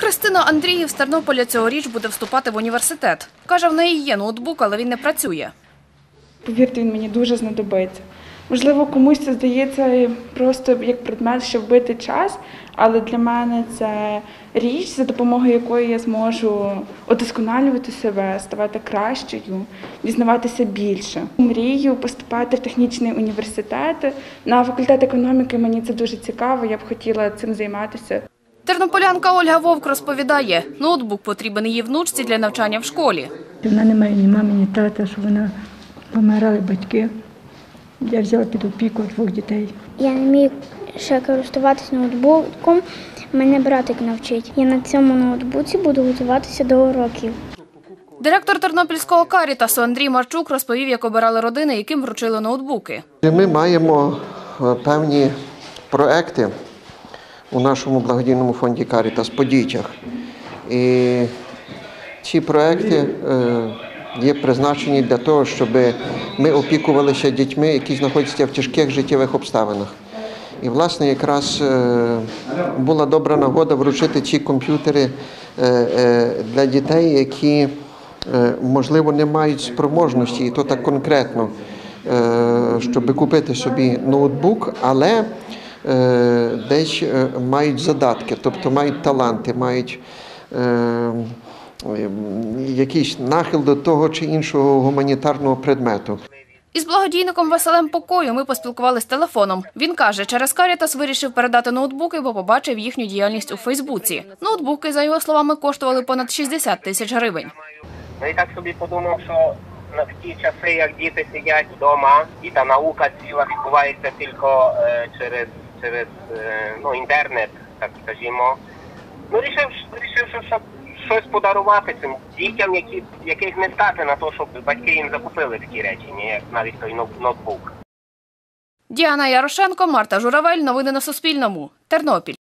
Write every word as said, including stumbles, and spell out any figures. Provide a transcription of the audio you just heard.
Христина Андріїв з Тернополя цьогоріч буде вступати в університет. Каже, в неї є ноутбук, але він не працює. Повірте, він мені дуже знадобиться. Можливо, комусь це здається просто як предмет, щоб вбити час, але для мене це річ, за допомогою якої я зможу удосконалювати себе, ставати кращою, дізнаватися більше. Мрію поступати в технічний університет. На факультет економіки мені це дуже цікаво, я б хотіла цим займатися. Тернополянка Ольга Вовк розповідає, ноутбук потрібен її внучці для навчання в школі. Вона не має ні мами, ні тата, що вона помирали батьки. Я взяла під опіку двох дітей. Я не вмію ще користуватися ноутбуком, мене братик навчить. Я на цьому ноутбуці буду готуватися до уроків. Директор Тернопільського Карітасу Андрій Марчук розповів, як обирали родини, яким вручили ноутбуки. Ми маємо певні проекти у нашому благодійному фонді Карітас по дітях. І ці проекти є призначені для того, щоб ми опікувалися дітьми, які знаходяться в тяжких життєвих обставинах. І, власне, якраз була добра нагода вручити ці комп'ютери для дітей, які, можливо, не мають спроможності, і то так конкретно, щоб купити собі ноутбук, але десь мають задатки, тобто мають таланти, мають якийсь нахил до того чи іншого гуманітарного предмету. Із благодійником Василем Покою ми поспілкувалися телефоном. Він каже, через Карітас вирішив передати ноутбуки, бо побачив їхню діяльність у Фейсбуці. Ноутбуки, за його словами, коштували понад шістдесят тисяч гривень. Ну і так собі подумав, що в ті часи, як діти сидять вдома, і та наука ціла відбувається тільки через, через ну, інтернет, так скажімо. Ну, рішив, рішив, що щось подарувати цим дітям, які, яких не стати на те, щоб батьки їм закупили такі речі, не як навіть той ноутбук. Діана Ярошенко, Марта Журавель. Новини на Суспільному. Тернопіль.